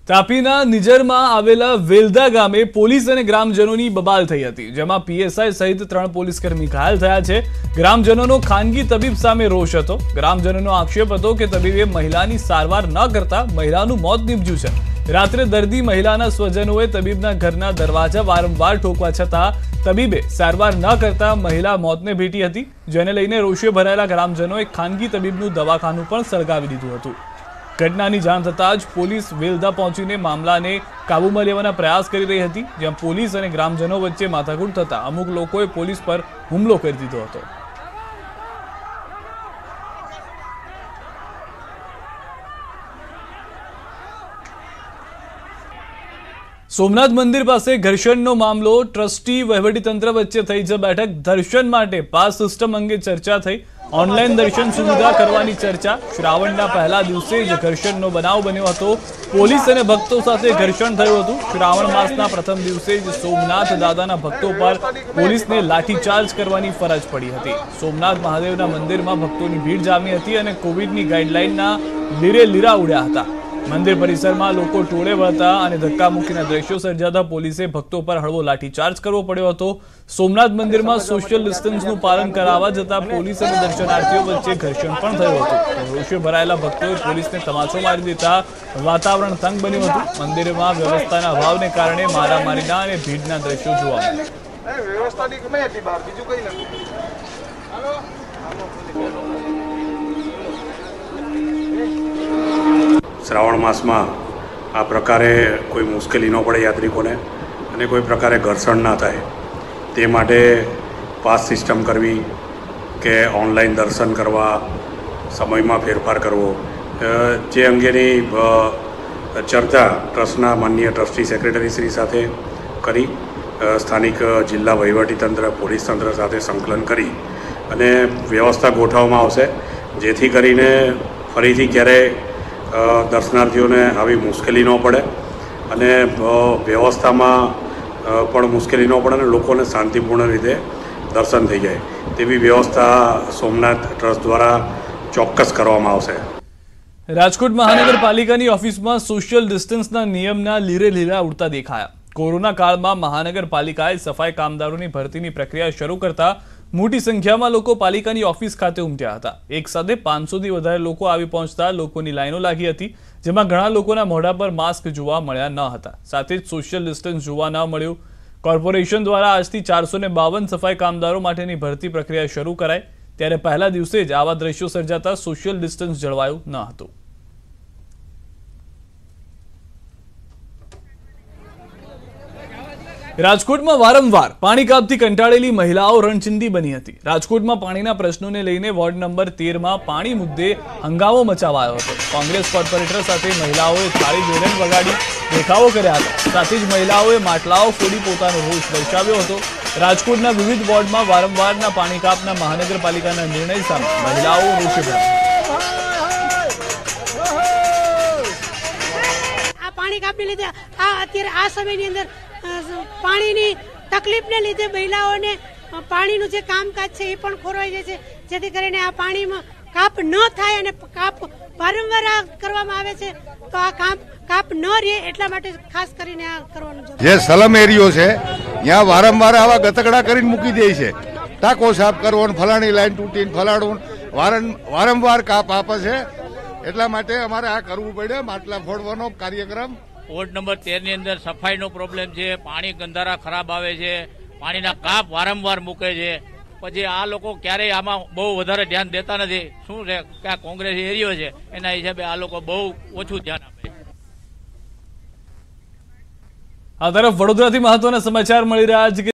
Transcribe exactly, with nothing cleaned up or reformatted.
તાપીના નિઝરમાં આવેલા વેલદા ગામે પોલીસ અને ગ્રામજનોની બબાલ થઈ હતી, જેમાં પીએસઆઈ સહિત ત્રણ પોલીસકર્મી ઘાયલ થયા છે। ગ્રામજનોનો ખાનગી તબીબ સામે રોષ હતો। ગ્રામજનોનો આક્ષેપ હતો કે તબીબે મહિલાની સારવાર ન કરતા મહિલાનું મોત નીપજ્યું છે। રાત્રે દર્દી મહિલાના સ્વજનોએ તબીબના ઘરના દરવાજા વારંવાર ઠોકવા છતાં તબીબે સારવાર ન કરતા મહિલા મોતને ભેટી હતી, જેને લઈને રોષે ભરાયેલા ગ્રામજનોએ ખાનગી તબીબનું દવાખાનું પણ સળગાવી દીધું હતું। ઘટનાની જાણ થતાં જ પોલીસ વેલદા પહોંચીને મામલાને કાબૂમાં લેવાના પ્રયાસ કરી રહી હતી, જ્યાં પોલીસ અને ગ્રામજનો વચ્ચે માથાકૂટ થતા અમુક લોકોએ પોલીસ પર હુમલો કરી દીધો હતો। સોમનાથ મંદિર પાસે ઘર્ષણનો મામલો, ટ્રસ્ટી વહીવટીતંત્ર વચ્ચે થઈ છે બેઠક। દર્શન માટે પાસ સિસ્ટમ અંગે ચર્ચા થઈ, ઓનલાઈન દર્શન સુવિધા કરવાની ચર્ચા। શ્રાવણના પહેલા દિવસે જ ઘર્ષણનો બનાવ બન્યો હતો। પોલીસ અને ભક્તો સાથે ઘર્ષણ થયું હતું। શ્રાવણ માસના પ્રથમ દિવસે જ સોમનાથ દાદાના ભક્તો પર પોલીસને લાઠીચાર્જ કરવાની ફરજ પડી હતી। સોમનાથ મહાદેવના મંદિરમાં ભક્તોની ભીડ જામી હતી અને કોવિડની ગાઈડલાઈનના લીરે લીરા ઉડ્યા હતા। મંદિર પરિસરમાં લોકો ટોળે વળતા અને ધક્કામુક્કીના દ્રશ્યો સર્જાતા પોલીસે ભક્તો પર હળવો લાઠીચાર્જ કરવો પડ્યો હતો। સોમનાથ મંદિરમાં સોશિયલ ડિસ્ટન્સનું પાલન કરાવવા જતાં પોલીસ અને દર્શનાર્થીઓ વચ્ચે ઘર્ષણ પણ થયું હતું। રોષે ભરાયેલા ભક્તોએ પોલીસને તમાચો મારી દેતા વાતાવરણ તંગ બન્યું હતું। મંદિરમાં વ્યવસ્થાના અભાવને કારણે મારામારીના અને ભીડના દ્રશ્યો જોવા મળ્યા। શ્રાવણ માસમાં આ પ્રકારે કોઈ મુશ્કેલી ન પડે યાત્રિકોને અને કોઈ પ્રકારે ઘર્ષણ ના થાય તે માટે પાસ સિસ્ટમ કરવી કે ઓનલાઈન દર્શન કરવા, સમયમાં ફેરફાર કરવો, જે અંગેની ચર્ચા ટ્રસ્ટના માનનીય ટ્રસ્ટી સેક્રેટરી શ્રી સાથે કરી સ્થાનિક જિલ્લા વહીવટીતંત્ર, પોલીસ તંત્ર સાથે સંકલન કરી અને વ્યવસ્થા ગોઠવવામાં આવશે, જેથી કરીને ફરીથી ક્યારેય દર્શનાર્થીઓને આવી મુશ્કેલી ન પડે અને વ્યવસ્થામાં પણ મુશ્કેલી ન પડે અને લોકોને શાંતિપૂર્ણ રીતે દર્શન થઈ જાય તેવી વ્યવસ્થા સોમનાથ ટ્રસ્ટ દ્વારા ચોક્કસ કરવામાં આવશે। રાજકોટ મહાનગરપાલિકાની ઓફિસમાં સોશિયલ ડિસ્ટન્સના નિયમના લીરે લીરા ઉડતા દેખાયા। કોરોના કાળમાં મહાનગરપાલિકાએ સફાઈ કામદારોની ભરતીની પ્રક્રિયા શરૂ કરતા મોટી સંખ્યામાં લોકો પાલિકાની ઓફિસ ખાતે ઉમટ્યા હતા। એક સાથે પાંચસો થી વધારે લોકો આવી પહોંચતા લોકોની લાઈનો લાગી હતી, જેમાં ઘણા લોકોના મોઢા પર માસ્ક જોવા મળ્યા ન હતા, સાથે જ સોશિયલ ડિસ્ટન્સ જોવા ન મળ્યું। કોર્પોરેશન દ્વારા આજથી ચારસો ને બાવન સફાઈ કામદારો માટેની ભરતી પ્રક્રિયા શરૂ કરાઈ, ત્યારે પહેલા દિવસે જ આવા દ્રશ્યો સર્જાતા સોશિયલ ડિસ્ટન્સ જળવાયું ન હતું। રાજકોટમાં વારંવાર પાણી કાપથી કંટાળેલી મહિલાઓ રણચંડી બની હતી। રાજકોટમાં પાણીના પ્રશ્નોને લઈને વોર્ડ નંબર તેર માં પાણી મુદ્દે હંગામો મચાવાયો હતો। કોંગ્રેસ કોર્પોરેટર સાથે મહિલાઓએ થાળી બેરન વગાડી દેખાવો કર્યા હતા, સાથે જ મહિલાઓએ માટલાઓ ફોડી પોતાનો રોષ દર્શાવ્યો હતો। રાજકોટના વિવિધ વોર્ડમાં વારંવારના પાણી કાપના મહાનગરપાલિકાના નિર્ણય સામે મહિલાઓ રોષે ભરાયા। પાણી કાપને લીધે આ અત્યારે આ સમયની અંદર પાણીની તકલીફને લીધે મહિલાઓને પાણીનું જે કામકાજ છે એ પણ ખોરવાઈ જાય છે, જેથી કરીને આ પાણીમાં કાપ ન થાય અને કાપ વારંવાર આ કરવામાં આવે છે, તો આ કાપ કાપ ન રહે એટલા માટે ખાસ કરીને આ કરવાનું છે। જે સલમ એરિયો છે ત્યાં વારંવાર આવા ગતકડા કરીને મૂકી દે છે, ટાંકો સાફ કરવો, ફલાણી લાઈન તૂટીને ફલાણું વારંવાર કાપ આપે છે, એટલા માટે અમારે આ કરવું પડે, માટલા ફોડવાનો કાર્યક્રમ। વોર્ડ નંબર તેર ની અંદર સફાઈનો પ્રોબ્લેમ છે, પાણી ગંધારા ખરાબ આવે છે, પાણીના કાપ વારંવાર મૂકે છે, પછી આ લોકો ક્યારેય આમાં બહુ વધારે ધ્યાન દેતા નથી। શું છે કે આ કોંગ્રેસ એરિયો છે એના હિસાબે આ લોકો બહુ ઓછું ધ્યાન આપે। આ તરફ વડોદરાથી મહત્વના સમાચાર મળી રહ્યા છે।